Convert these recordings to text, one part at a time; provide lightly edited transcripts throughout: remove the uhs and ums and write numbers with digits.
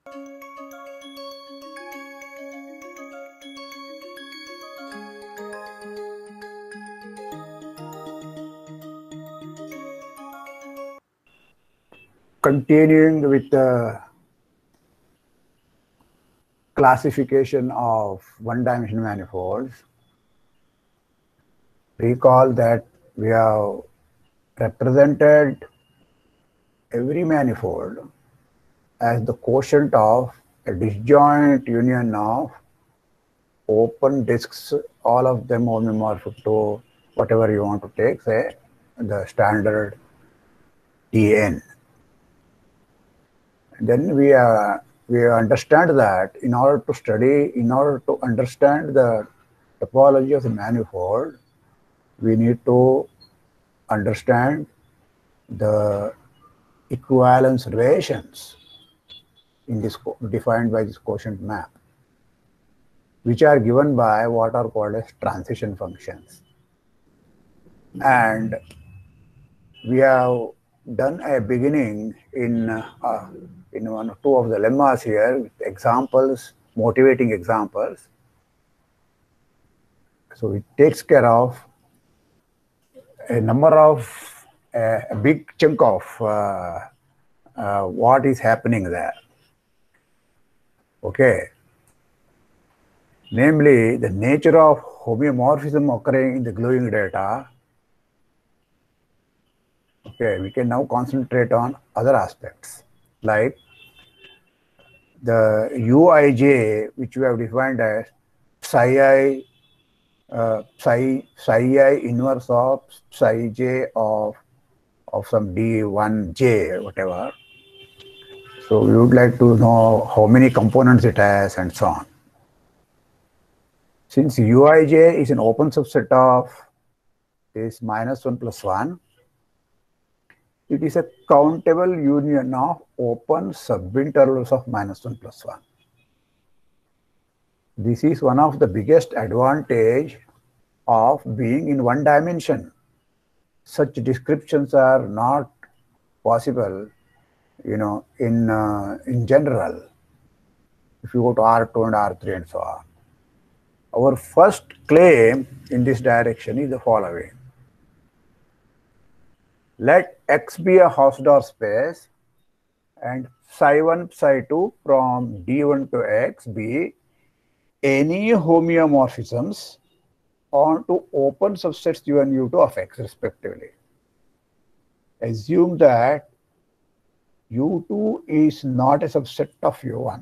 Continuing with the classification of one-dimensional manifolds, recall that we have represented every manifold as the quotient of a disjoint union of open disks, all of them homeomorphic to whatever you want to take, say the standard Tn. Then we understand that in order to understand the topology of the manifold, we need to understand the equivalence relations in this defined by this quotient map, which are given by what are called as transition functions. And we have done a beginning in one or two of the lemmas here with examples, motivating examples. So it takes care of a number of a big chunk of what is happening there. Okay. Namely, the nature of homeomorphism occurring in the glowing data. Okay, we can now concentrate on other aspects like the Uij, which we have defined as psi I inverse of psi j of some d1j, whatever. So we would like to know how many components it has and so on. Since Uij is an open subset of this -1 plus 1, it is a countable union of open subintervals of -1 plus 1. This is one of the biggest advantage of being in one dimension. Such descriptions are not possible, in general. If you go to R2 and R3 and so on. Our first claim in this direction is the following. Let X be a Hausdorff space and psi1, psi2 from D1 to X be any homeomorphisms onto open subsets U1, U2 of X respectively. Assume that U2 is not a subset of U1.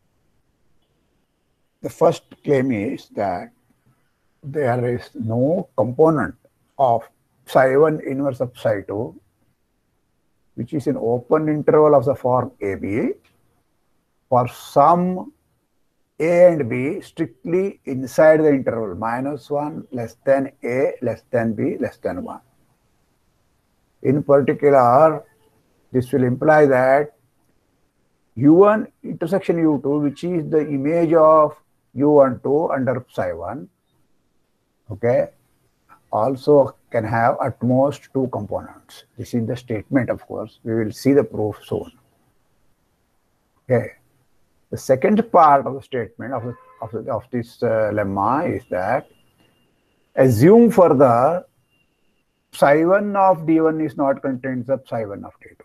The first claim is that there is no component of psi1 inverse of psi2, which is an open interval of the form AB for some A and B strictly inside the interval -1 less than A less than B less than 1. In particular, this will imply that U1 intersection U2, which is the image of U12 under psi1, okay, also can have at most 2 components. This is the statement, of course. We will see the proof soon. Okay. The second part of the statement of this lemma is that assume further psi1 of D1 is not contained in psi1 of D2.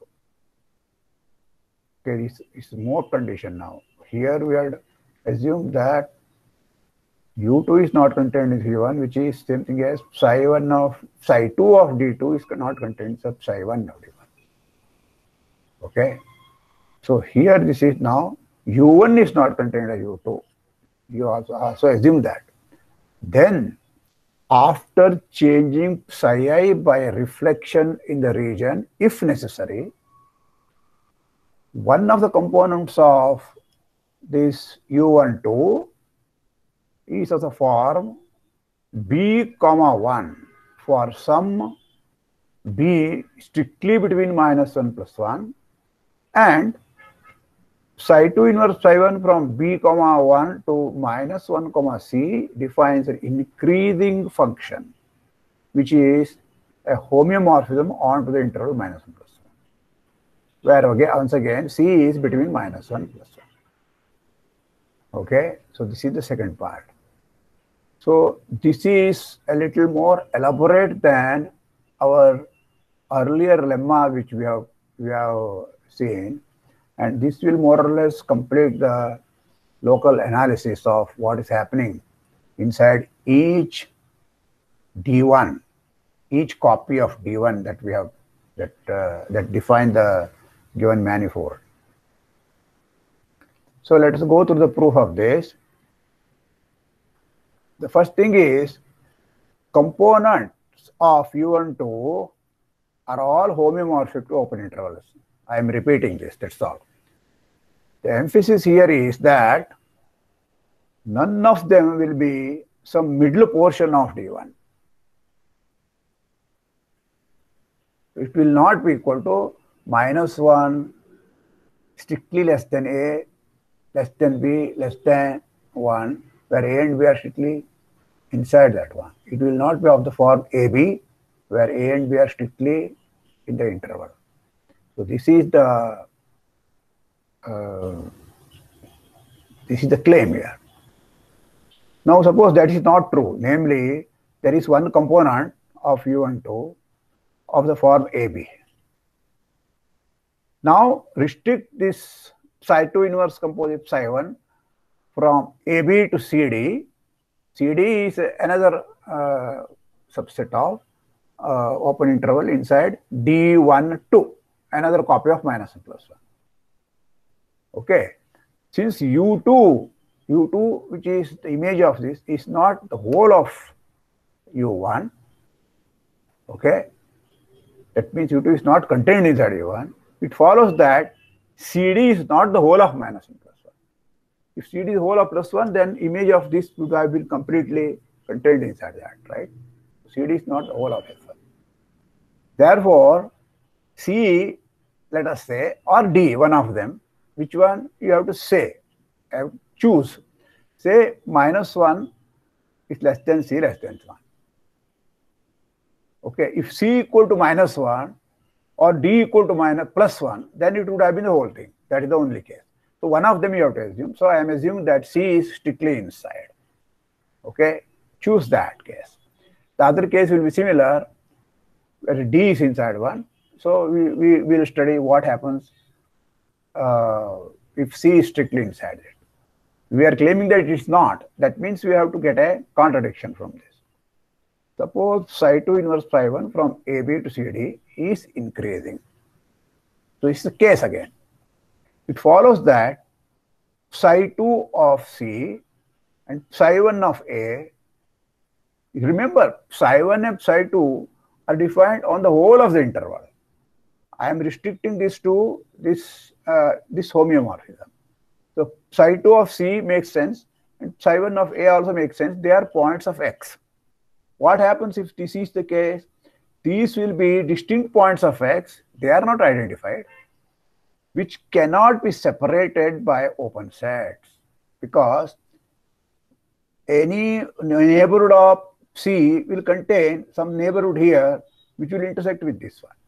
Okay, this is more condition now. Here we are assumed that U2 is not contained in C1, which is same thing as psi2 of D2 is not contained in psi1 of D1. Okay. So here this is now U1 is not contained in U2. You also assume that. Then after changing psi I by reflection in the region, if necessary, one of the components of this U12 is of the form B, 1 for some B strictly between -1 plus 1 and psi2 inverse psi1 from B, 1 to -1, C defines an increasing function, which is a homeomorphism onto the interval -1 plus 1, where again, once again C is between -1 plus 1. Okay, so this is the second part. So this is a little more elaborate than our earlier lemma which we have seen, and this will more or less complete the local analysis of what is happening inside each D1, each copy of D1 that we have that define the given manifold. So let us go through the proof of this. The first thing is components of U12 are all homeomorphic to open intervals. I am repeating this, that's all. The emphasis here is that none of them will be some middle portion of D1. It will not be equal to -1, strictly less than A, less than B, less than 1, where A and B are strictly inside that one. It will not be of the form AB, where A and B are strictly in the interval. So this is the claim here. Now suppose that is not true, namely there is one component of U12 of the form AB. Now restrict this psi2 inverse composite psi1 from AB to CD. CD is another subset of open interval inside D12, another copy of -1 plus 1. Okay, since U2, which is the image of this, is not the whole of U1, okay, that means U2 is not contained inside U1, it follows that CD is not the whole of -1 plus 1. If CD is whole of +1, then image of this would have been completely contained inside that, right? CD is not the whole of F1. Therefore, C, let us say, or D, one of them, which one you have to say, choose. Say -1 is less than C less than 1. Okay, if C equal to -1 or D equal to +1, then it would have been the whole thing. That is the only case. So one of them you have to assume. So I am assuming that C is strictly inside. Okay, choose that case. The other case will be similar, where D is inside one. So we will study what happens if C is strictly inside it. We are claiming that it is not. That means we have to get a contradiction from this. Suppose psi2 inverse psi1 from AB to CD is increasing. So it's the case again. It follows that psi2 of C and psi1 of A, remember psi1 and psi2 are defined on the whole of the interval. I am restricting this to this homeomorphism. So psi2 of C makes sense and psi1 of A also makes sense. They are points of X. What happens if this is the case? These will be distinct points of X. They are not identified, which cannot be separated by open sets, because any neighborhood of C will contain some neighborhood here which will intersect with this one.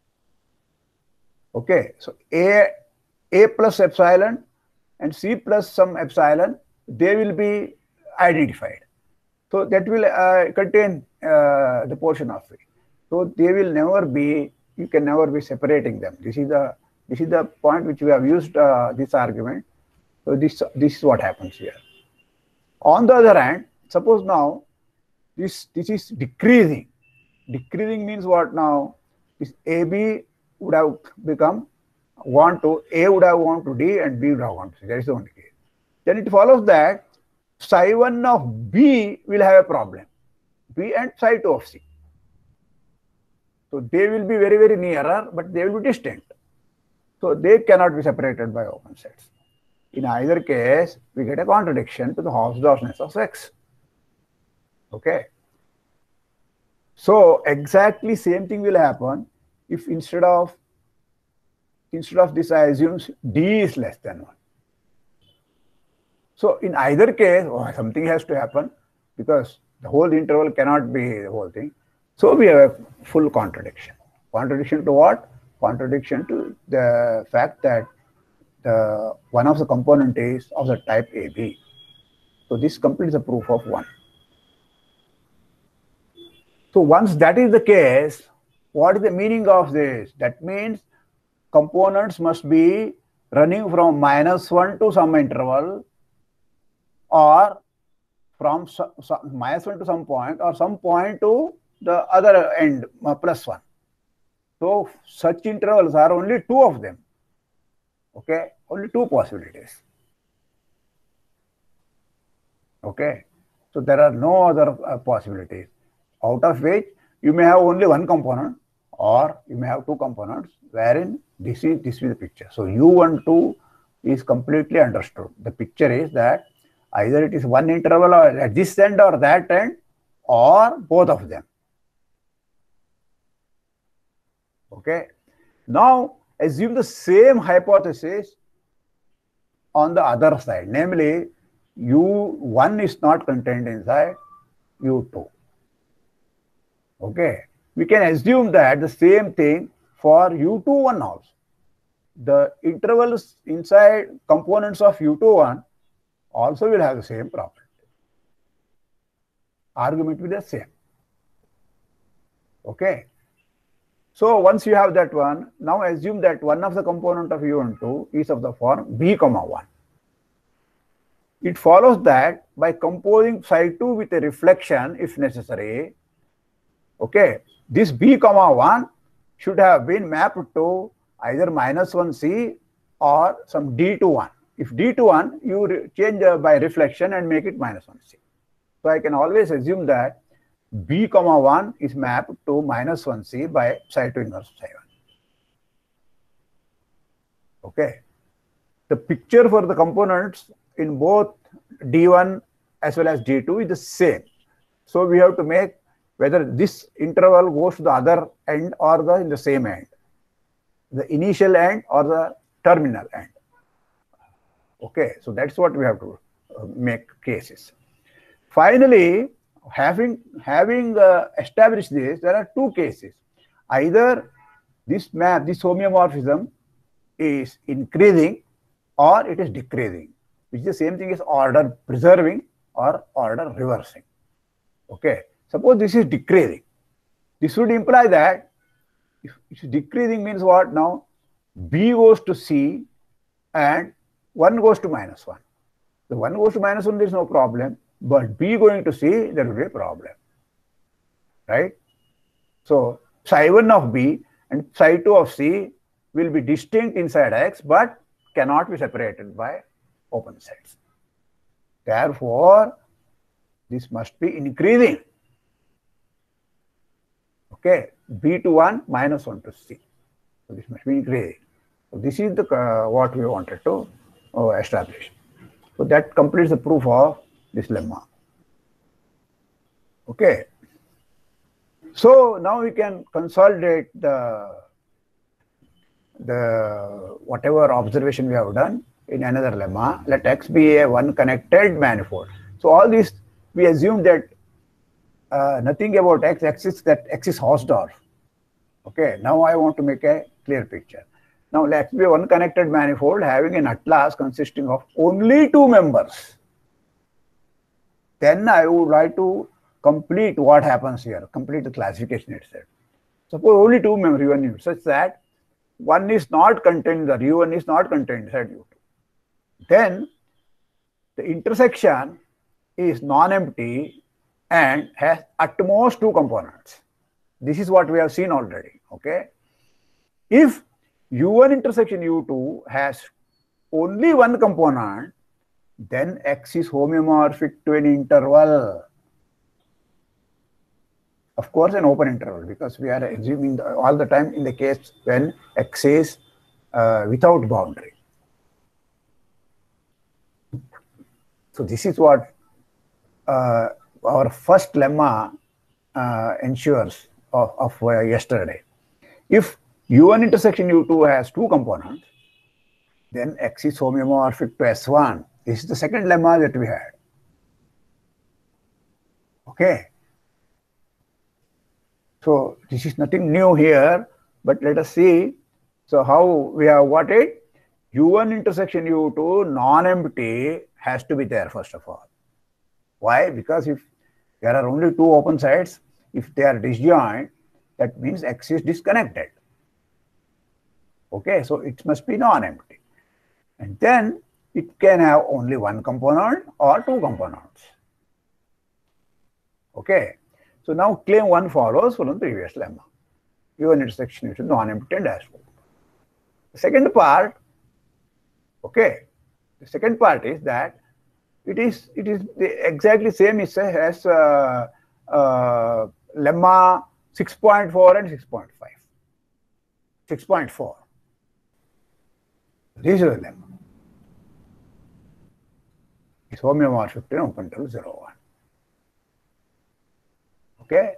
Okay, so A plus epsilon and C plus some epsilon, they will be identified. So that will contain the portion of it. So they will never be, you can never be separating them. This is the point which we have used this argument. So this is what happens here. On the other hand, suppose now this is decreasing. Decreasing means what now? This AB would have become A would have gone to D and B would have gone to C. That is the only case. Then it follows that psi1 of B will have a problem. B and psi2 of C. So they will be very, very nearer, but they will be distant. So they cannot be separated by open sets. In either case, we get a contradiction to the Hausdorffness of X. Okay. So exactly same thing will happen if instead of this I assume D is less than 1. So in either case, something has to happen, because the whole interval cannot be the whole thing. So we have a full contradiction. Contradiction to what? Contradiction to the fact that one of the component is of the type AB. So this completes the proof of 1. So once that is the case, what is the meaning of this? That means components must be running from -1 to some interval, or from -1 to some point, or some point to the other end, +1. So such intervals are only 2 of them. Okay, only 2 possibilities. Okay, so there are no other possibilities, out of which you may have only one component, or you may have 2 components, wherein this is the picture. So U12 is completely understood. The picture is that either it is one interval or at this end or that end, or both of them. Okay. Now assume the same hypothesis on the other side, namely U1 is not contained inside U2. Okay. We can assume that the same thing for U21 also. The intervals inside components of U21 also will have the same property. Argument will be the same. Okay. So once you have that one, now assume that one of the component of U12 is of the form B, 1. It follows that by composing psi2 with a reflection, if necessary, okay, this B, 1 should have been mapped to either -1c or some D21. If D21, you change by reflection and make it -1c. So I can always assume that B, 1 is mapped to -1c by psi2 inverse psi1. Okay. The picture for the components in both D1 as well as D2 is the same. So we have to make whether this interval goes to the other end or in the same end, the initial end or the terminal end. Okay, so that's what we have to make cases. Finally, having established this, there are 2 cases. Either this homeomorphism is increasing or it is decreasing, which is the same thing as order preserving or order reversing. Okay, suppose this is decreasing. This would imply that if it's decreasing means what now? B goes to C and 1 goes to -1. The 1 goes to -1, there is no problem, but B going to C, there will be a problem, right? So psi1 of B and psi2 of C will be distinct inside X, but cannot be separated by open sets. Therefore, this must be increasing. Okay, B to 1, -1 to C. So this must be increasing. So this is the what we wanted to establish. So that completes the proof of this lemma. Okay. So now we can consolidate the whatever observation we have done in another lemma. Let X be a one connected manifold. So all this we assume that nothing about X is Hausdorff. Okay. Now I want to make a clear picture. Now let X be one connected manifold having an atlas consisting of only 2 members. Then I would like to complete what happens here, complete the classification itself. Suppose only 2 members U1 such that one is not contained, the U1 is not contained inside U2. Then the intersection is non-empty and has at most 2 components. This is what we have seen already. Okay. If U1 intersection U2 has only 1 component, then X is homeomorphic to an interval. Of course, an open interval, because we are assuming all the time in the case when X is without boundary. So this is what our first lemma ensures of yesterday. If U1 intersection U2 has 2 components, then X is homeomorphic to S1. This is the second lemma that we had. Okay. So this is nothing new here, but let us see. So how we have got it? U1 intersection U2 non-empty has to be there first of all. Why? Because if there are only two open sides, if they are disjoint, that means X is disconnected. Okay, so it must be non-empty. And then it can have only one component or two components. Okay, so now claim 1 follows from the previous lemma. U1 intersection is non-empty and dashboard. The second part, okay, the second part is that it is the exactly same as lemma 6.4 and 6.5. 6.4. This is the lemma. It's homeomorphic to open interval 0, 1. Okay.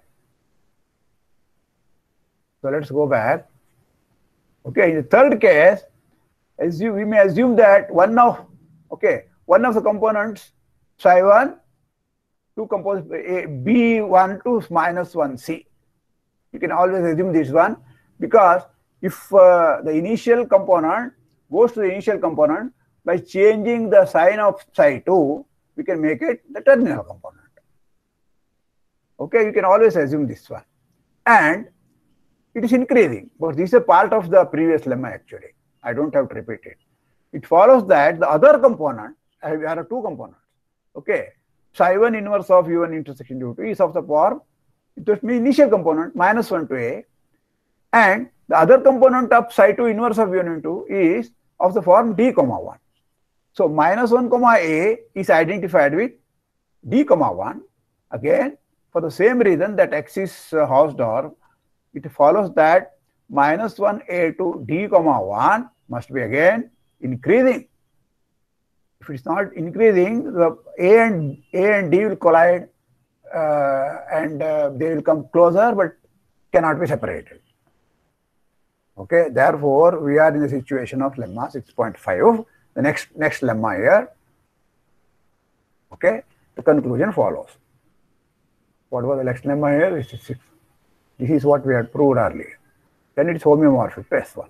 So let's go back. Okay, in the third case, we may assume that one of the components psi1, two components b1 to minus 1c. You can always assume this one, because if the initial component goes to the initial component, by changing the sign of psi2, we can make it the terminal component. Okay, you can always assume this one. And it is increasing, but this is a part of the previous lemma actually. I don't have to repeat it. It follows that the other component, there are two components. Okay, psi1 inverse of U1 intersection U2 is of the form, it must be initial component minus 1 to a, and the other component of psi2 inverse of U1 into is of the form d comma 1. So minus 1 comma a is identified with d comma 1. Again, for the same reason that X is Hausdorff, it follows that minus 1a to d comma 1 must be again increasing. If it's not increasing, the a and d will collide and they will come closer but cannot be separated. Okay, therefore we are in the situation of lemma 6.5. The next lemma here. Okay, the conclusion follows. What was the next lemma here? This is what we had proved earlier. Then it is homeomorphic to S1.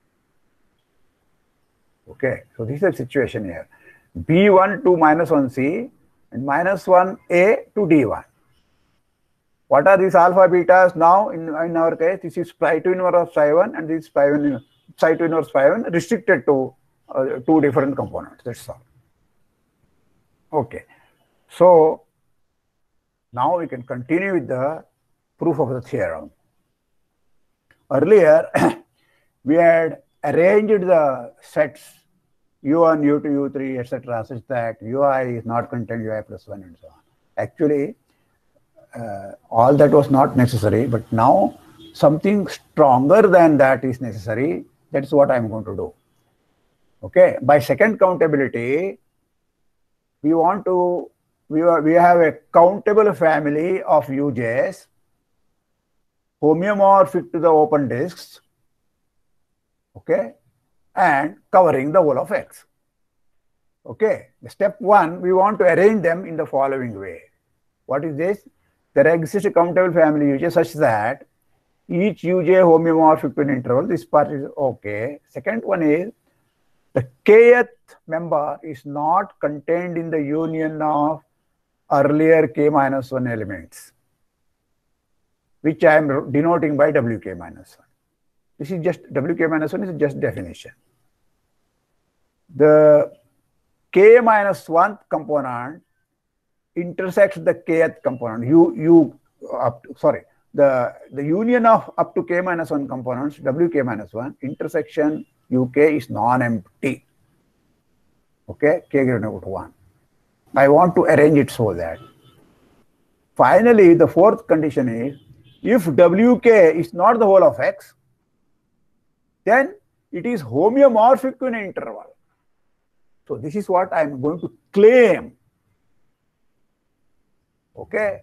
Okay, so this is the situation here. B1 to minus 1c and minus 1a to d1. What are these alpha betas now in our case? This is psi2 inverse of psi1 and this is psi2 inverse psi1 restricted to two different components. That's all. Okay, so now we can continue with the proof of the theorem. Earlier, we had arranged the sets U1, U2, U3, etc. such that Ui is not contained Ui plus 1 and so on. Actually, all that was not necessary, but now something stronger than that is necessary. That's what I'm going to do. Okay, by second countability, we have a countable family of UJs homeomorphic to the open disks, okay, and covering the whole of X. Okay, step 1, we want to arrange them in the following way. What is this? There exists a countable family UJ such that each UJ homeomorphic to an interval. This part is okay. Second one is the kth member is not contained in the union of earlier k minus 1 elements, which I am denoting by wk minus 1. This is just wk minus 1 is just definition. The k minus 1 component intersects the kth component. The union of up to k minus 1 components, wk minus 1, intersection uk is non-empty. Okay, k greater than or equal to 1. I want to arrange it so that. Finally, the fourth condition is, if wk is not the whole of X, then it is homeomorphic to an interval. So this is what I am going to claim. Okay.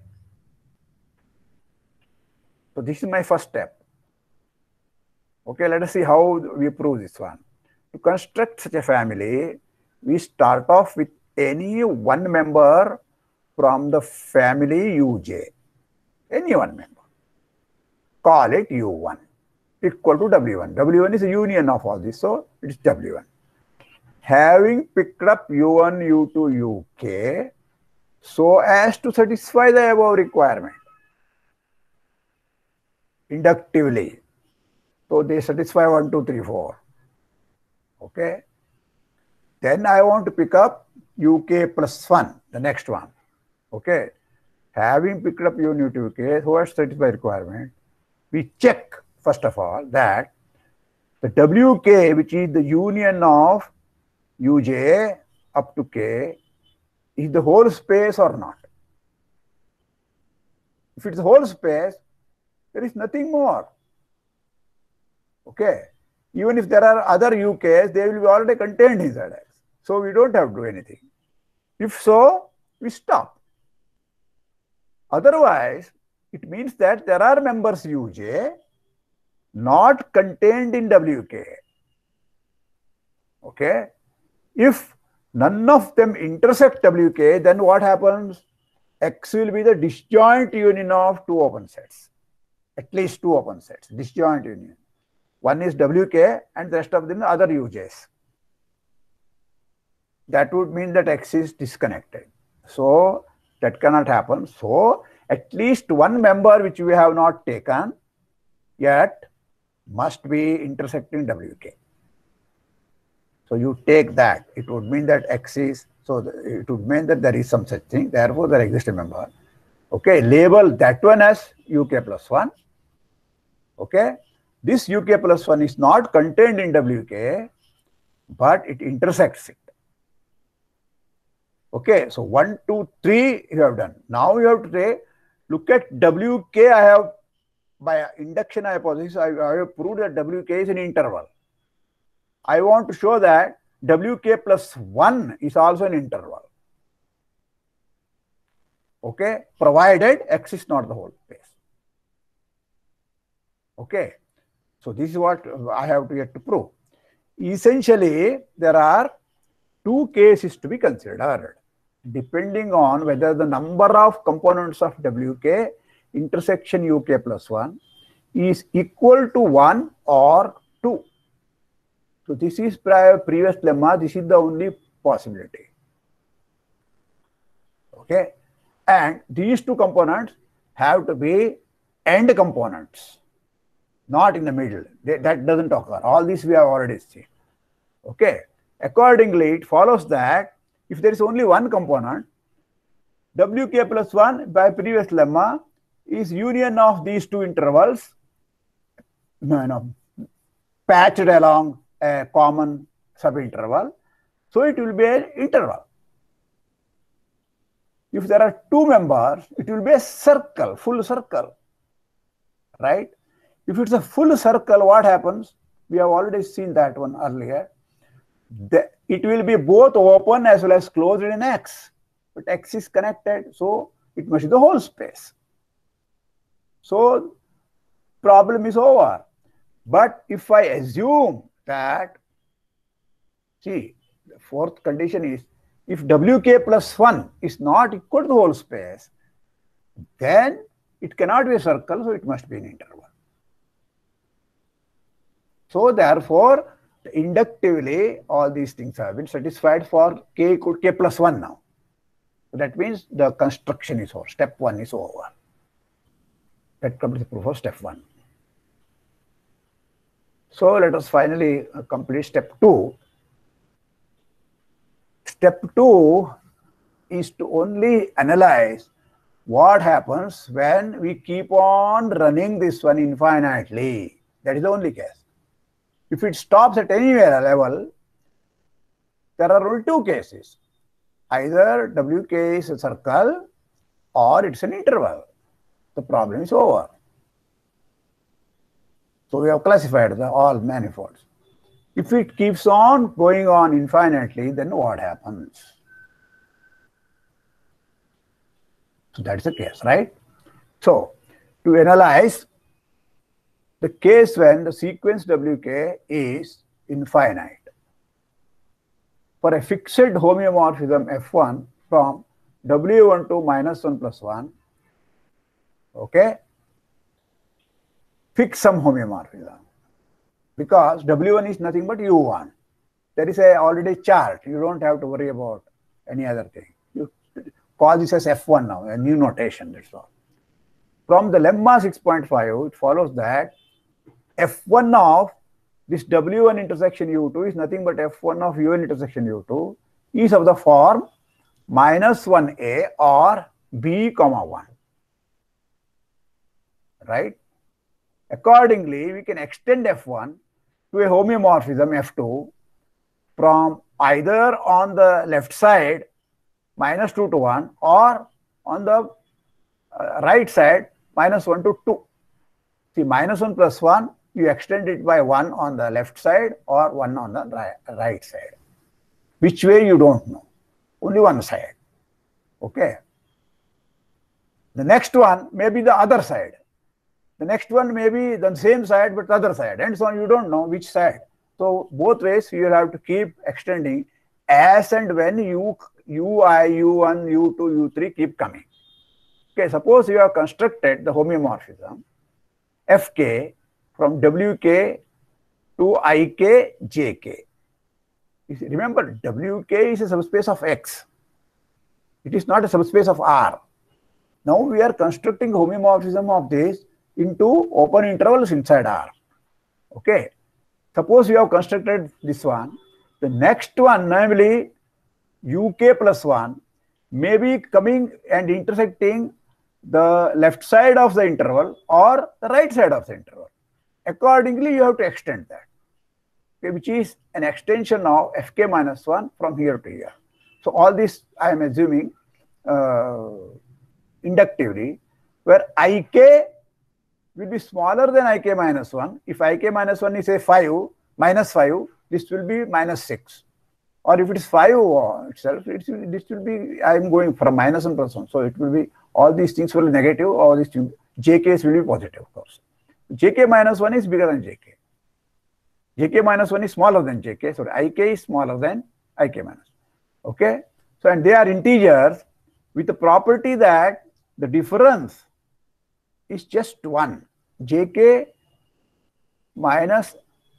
So this is my first step. Okay, let us see how we prove this one. To construct such a family, we start off with any one member from the family Uj. Any one member. Call it U1 equal to W1. W1 is a union of all this, so it is W1. having picked up U1, U2, Uk so as to satisfy the above requirement inductively. So they satisfy 1, 2, 3, 4. Okay. Then I want to pick up UK plus 1, the next one. Okay. Having picked up U1, U2, UK so as to satisfy requirement, we check first of all that the WK, which is the union of Uj up to K, is the whole space or not. If it's the whole space, there is nothing more. Okay. Even if there are other UKs, they will be already contained inside X. So we don't have to do anything. If so, we stop. Otherwise, it means that there are members Uj not contained in Wk. Okay. If none of them intersect Wk, then what happens? X will be the disjoint union of two open sets. At least two open sets, disjoint union. One is Wk and the rest of them are other Ujs. That would mean that X is disconnected. So that cannot happen. So at least one member which we have not taken yet must be intersecting Wk. So you take that. It would mean that X is, so it would mean that there is some such thing. Therefore, there exists a member. Okay, label that one as UK plus 1. Okay, this UK plus 1 is not contained in Wk, but it intersects it. Okay, so 1, 2, 3 you have done. Now you have to say, look at Wk. I have, by induction hypothesis, I have proved that Wk is an interval. I want to show that Wk plus 1 is also an interval. Okay, provided X is not the whole space. Okay, so this is what I have to get to prove. Essentially, there are two cases to be considered depending on whether the number of components of Wk intersection Uk plus 1 is equal to 1 or 2. So this is previous lemma. This is the only possibility. Okay, and these two components have to be end components, not in the middle. That doesn't occur. All this we have already seen. Okay, accordingly, it follows that if there is only one component, Wk plus 1 by previous lemma is union of these two intervals, patched along a common subinterval. So it will be an interval. If there are two members, it will be a circle, full circle, right? If it's a full circle, what happens? We have already seen that one earlier. It will be both open as well as closed in X, but X is connected, so it must be the whole space. So problem is over. But if I assume that, see, the fourth condition is if Wk plus 1 is not equal to the whole space, then it cannot be a circle, so it must be an interval. So therefore, inductively, all these things have been satisfied for k equal to k plus 1 now. So that means the construction is over. Step 1 is over. That completes the proof of step 1. So let us finally complete step 2. Step 2 is to only analyze what happens when we keep on running this one infinitely. That is the only case. If it stops at any level, there are only two cases. Either Wk is a circle or it's an interval. The problem is over. So we have classified all manifolds. If it keeps on going on infinitely, then what happens? So that's the case, right? So to analyze the case when the sequence Wk is infinite, for a fixed homeomorphism F1 from W1 to minus 1 plus 1, okay, fix some homeomorphism, because W1 is nothing but U1. there is a already chart. You don't have to worry about any other thing. You call this as F1 now, a new notation, that's all. From the lemma 6.5, it follows that F1 of this W1 intersection U2 is nothing but F1 of UN intersection U2 is of the form minus 1A or B comma 1. Right? Accordingly, we can extend F1 to a homeomorphism F2 from either on the left side minus 2 to 1 or on the right side minus 1 to 2. See, minus 1 plus 1, you extend it by 1 on the left side or 1 on the right side. Which way you don't know. Only one side. Okay. The next one may be the other side. The next one may be the same side but the other side, and so on. You don't know which side. So both ways you will have to keep extending as and when ui, u1, u2, u3 keep coming. Okay, suppose you have constructed the homeomorphism Fk from Wk to Ik, Jk. Remember, Wk is a subspace of X. It is not a subspace of R. Now we are constructing homeomorphism of this into open intervals inside R. Okay. Suppose you have constructed this one. The next one, namely UK plus 1, may be coming and intersecting the left side of the interval or the right side of the interval. Accordingly, you have to extend that, okay, which is an extension of Fk minus 1 from here to here. So all this I am assuming inductively, where Ik will be smaller than Ik minus 1. If Ik minus 1 is a 5, minus 5, this will be minus 6. Or if it is 5 itself, this will be, I am going from minus 1 plus 1. So it will be, all these things will be negative, all these things, Jk's will be positive, of course. Jk minus 1 is bigger than Jk. Jk minus 1 is smaller than Jk. So Ik is smaller than Ik minus 1. Okay. So, and they are integers with the property that the difference is just 1. Jk minus,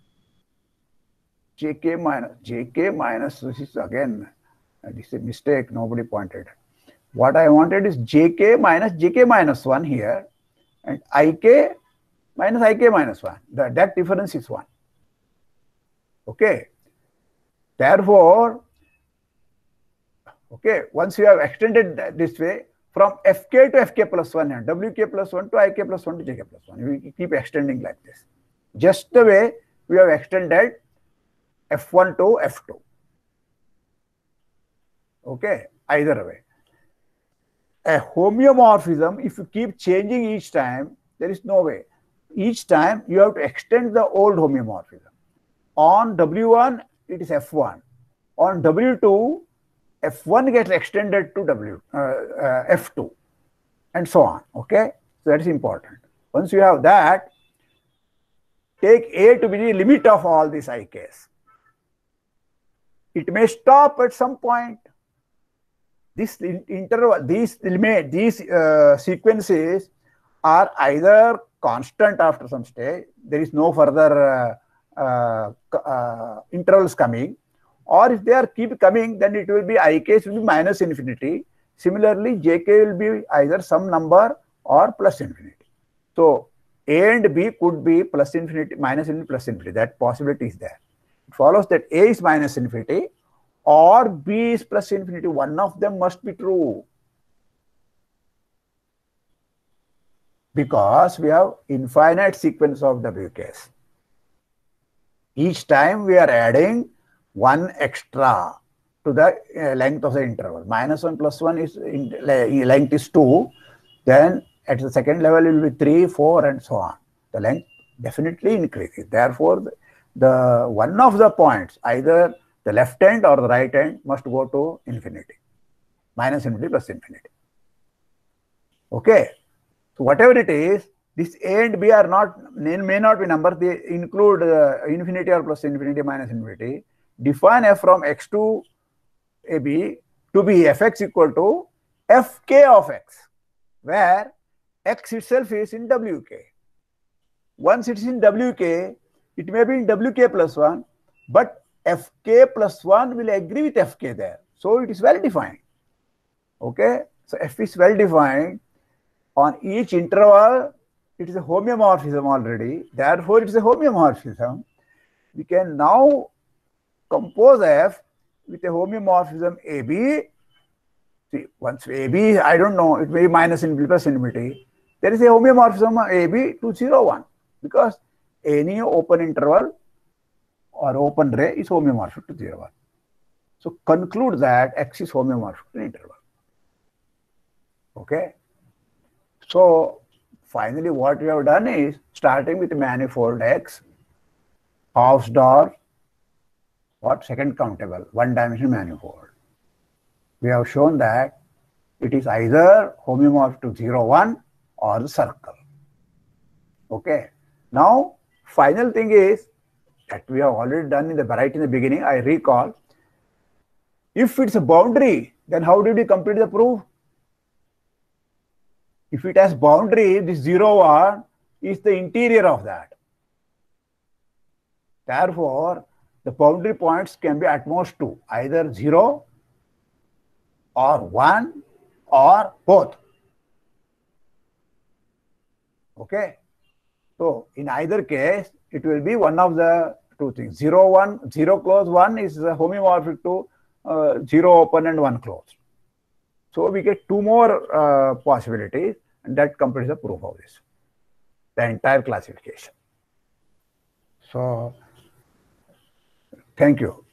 this is again, this is a mistake, nobody pointed. What I wanted is Jk minus 1 here, and Ik minus 1. That difference is 1. Okay. Therefore, okay, once you have extended this way, from Fk to Fk plus 1 and Wk plus 1 to Ik plus 1 to Jk plus 1. We keep extending like this. Just the way we have extended F1 to F2. Okay, either way. A homeomorphism, if you keep changing each time, there is no way. Each time you have to extend the old homeomorphism. On W1, it is F1. On W2, F1 gets extended to F2 and so on. Okay, so that is important. Once you have that, take A to be the limit of all these IKs. It may stop at some point. This interval, these sequences are either constant after some stage, there is no further intervals coming, or if they are keep coming, then it will be IKs will be minus infinity. Similarly, Jk will be either some number or plus infinity. So A and B could be plus infinity, minus infinity, plus infinity. That possibility is there. It follows that A is minus infinity or B is plus infinity. One of them must be true, because we have infinite sequence of WKs. Each time we are adding one extra to the length of the interval. Minus 1 plus 1 is length is 2. Then at the second level it will be 3, 4 and so on. The length definitely increases. Therefore, the one of the points, either the left end or the right end, must go to infinity. Minus infinity plus infinity. Okay. So whatever it is, this A and B are not, may not be numbers. They include infinity or plus infinity, minus infinity. Define f from x to AB to be fx equal to fk of x, where x itself is in wk. Once it is in wk, it may be in wk plus 1, but Fk plus 1 will agree with Fk there. So it is well defined. Okay. So F is well defined. On each interval, it is a homeomorphism already. Therefore, it is a homeomorphism. We can now compose F with a homeomorphism AB. See, once AB, I don't know, it may be minus infinity plus infinity. There is a homeomorphism AB to 0, 1 because any open interval or open ray is homeomorphic to 0, 1. So conclude that X is homeomorphic to an interval. Okay. So finally, what we have done is starting with manifold X, Hausdorff, what second countable, one-dimensional manifold. We have shown that it is either homeomorphic to 0, 1 or the circle. Okay. Now, final thing is that we have already done right in the beginning. I recall, if it's a boundary, then how did we complete the proof? If it has boundary, this 0, 1 is the interior of that. Therefore, the boundary points can be at most 2, either 0 or 1 or both. Okay. So in either case, it will be one of the two things. 0, 1, 0 closed 1 is homeomorphic to 0 open and 1 closed. So we get two more possibilities, and that completes the proof of this, the entire classification. So thank you.